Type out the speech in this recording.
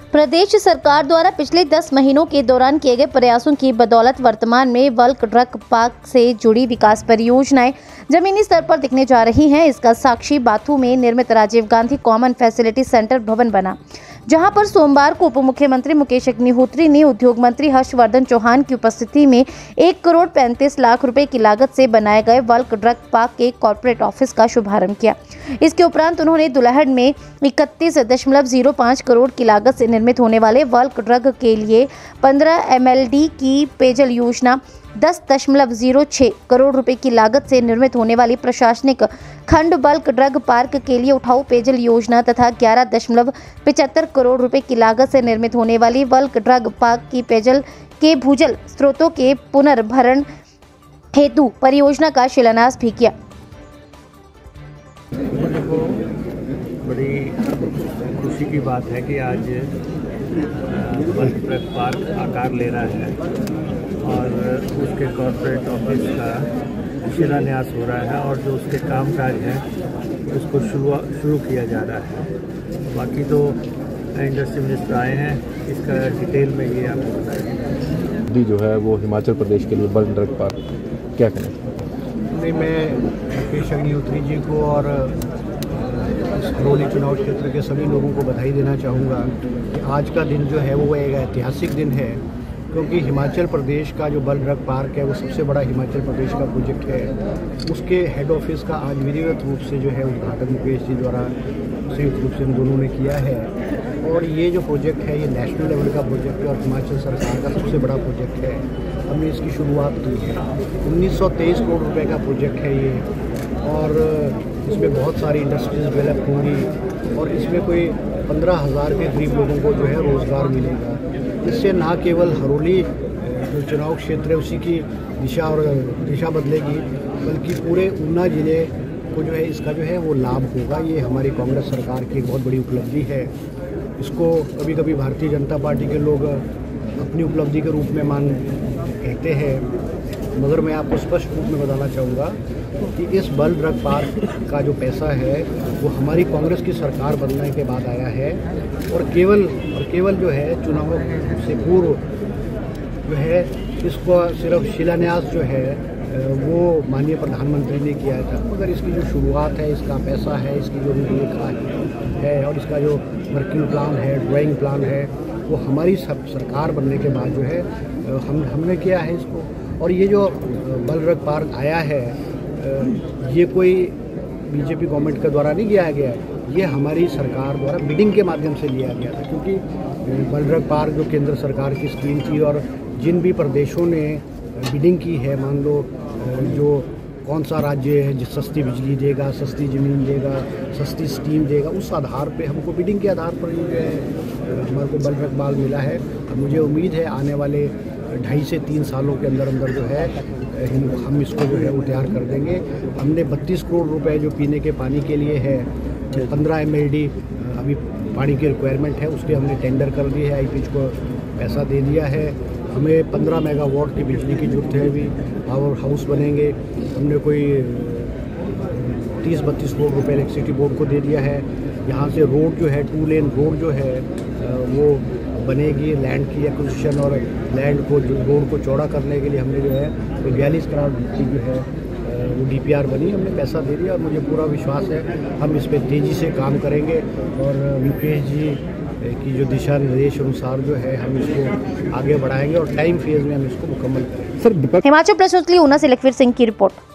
प्रदेश सरकार द्वारा पिछले 10 महीनों के दौरान किए गए प्रयासों की बदौलत वर्तमान में बल्क ड्रग पार्क से जुड़ी विकास परियोजनाएं जमीनी स्तर पर दिखने जा रही हैं। इसका साक्षी बाथू में निर्मित Rajiv Gandhi common facility centre भवन बना, जहां पर सोमवार को उप मुख्यमंत्री मुकेश अग्निहोत्री ने उद्योग मंत्री हर्षवर्धन चौहान की उपस्थिति में 1,35,00,000 रुपए की लागत से बनाए गए बल्क ड्रग पार्क के कॉर्पोरेट ऑफिस का शुभारंभ किया। इसके उपरांत उन्होंने दुल्हन में 31.05 करोड़ की लागत से निर्मित होने वाले बल्क ड्रग के लिए 15 MLD की पेयजल योजना, 10.06 करोड़ रुपए की लागत से निर्मित होने वाली प्रशासनिक खंड बल्क ड्रग पार्क के लिए उठाऊ पेयजल योजना तथा 11.75 करोड़ रुपए की लागत से निर्मित होने वाली बल्क ड्रग पार्क की पेयजल के भूजल स्रोतों के पुनर्भरण हेतु परियोजना का शिलान्यास भी किया। बड़ी खुशी की बात है कि आज बल्क ड्रग पार्क आकार ले रहा है और उसके कॉर्पोरेट ऑफिस का शिलान्यास हो रहा है और जो उसके कामकाज है उसको शुरू किया जा रहा है। बाकी तो इंडस्ट्री मिनिस्टर आए हैं, इसका डिटेल में ये आपको बताएंगे। जो है वो हिमाचल प्रदेश के लिए बल्क ड्रग पार्क क्या करें? नहीं, मैं मुकेश अग्निहोत्री जी को और हरोली चुनाव क्षेत्र के सभी लोगों को बधाई देना चाहूँगा कि आज का दिन जो है वो एक ऐतिहासिक दिन है, क्योंकि हिमाचल प्रदेश का जो बल्क ड्रग पार्क है वो सबसे बड़ा हिमाचल प्रदेश का प्रोजेक्ट है। उसके हेड ऑफिस का आज विधिवत रूप से जो है उद्घाटन मुकेश जी द्वारा संयुक्त रूप से हम दोनों ने किया है। और ये जो प्रोजेक्ट है ये नेशनल लेवल का प्रोजेक्ट है और हिमाचल सरकार का सबसे बड़ा प्रोजेक्ट है। हमने इसकी शुरुआत की है। 1923 करोड़ रुपए का प्रोजेक्ट है ये और इसमें बहुत सारी इंडस्ट्रीज डेवलप होंगी और इसमें कोई 15,000 के करीब लोगों को जो है रोज़गार मिलेगा। इससे ना केवल हरोली जो चुनाव क्षेत्र है उसी की दिशा बदलेगी, बल्कि पूरे ऊना ज़िले को जो है इसका जो है वो लाभ होगा। ये हमारी कांग्रेस सरकार की एक बहुत बड़ी उपलब्धि है। इसको कभी कभी भारतीय जनता पार्टी के लोग अपनी उपलब्धि के रूप में कहते हैं, मगर मैं आपको स्पष्ट रूप में बताना चाहूँगा कि इस बल्क ड्रग पार्क का जो पैसा है वो हमारी कांग्रेस की सरकार बनने के बाद आया है और केवल जो है चुनाव से पूर्व जो है इसको सिर्फ शिलान्यास जो है वो माननीय प्रधानमंत्री ने किया था, मगर इसकी जो शुरुआत है, इसका पैसा है, इसकी जो रूपरेखा है और इसका जो वर्किंग प्लान है, ड्राइंग प्लान है, वो हमारी सरकार बनने के बाद जो है हमने किया है इसको। और ये जो बल्क ड्रग पार्क आया है ये कोई बीजेपी गवर्नमेंट के द्वारा नहीं किया गया है, ये हमारी सरकार द्वारा बिडिंग के माध्यम से लिया गया था, क्योंकि बल्क ड्रग पार्क जो केंद्र सरकार की स्कीम थी और जिन भी प्रदेशों ने बिडिंग की है, मान लो जो कौन सा राज्य है जिस सस्ती बिजली देगा, सस्ती ज़मीन देगा, सस्ती स्टीम देगा, उस आधार पे हमको बिडिंग के आधार पर जो है हमारे को बल्क ड्रग पार्क मिला है। और मुझे उम्मीद है आने वाले 2.5 से 3 सालों के अंदर जो है हम इसको जो है वो तैयार कर देंगे। हमने 32 करोड़ रुपए जो पीने के पानी के लिए है, 15 MLD अभी पानी की रिक्वायरमेंट है, उसके हमने टेंडर कर दिए है, IPH को पैसा दे दिया है। हमें 15 मेगावाट की बिजली की जरूरत है, अभी पावर हाउस बनेंगे, हमने कोई 30-32 करोड़ रुपए इलेक्ट्रिसिटी बोर्ड को दे दिया है। यहाँ से रोड जो है 2 लेन रोड जो है वो बनेगी। लैंड की एक्विजिशन और लैंड को रोड को चौड़ा करने के लिए हमने जो है 42 करोड़ की जो है वो DPR बनी, हमने पैसा दे दिया और मुझे पूरा विश्वास है हम इस पर तेज़ी से काम करेंगे और मुकेश जी की जो दिशा निर्देश अनुसार जो है हम इसको आगे बढ़ाएंगे और टाइम फेज में हम इसको मुकम्मल करेंगे। हिमाचल प्रदेश के लिए ऊना से लखवीर सिंह की रिपोर्ट।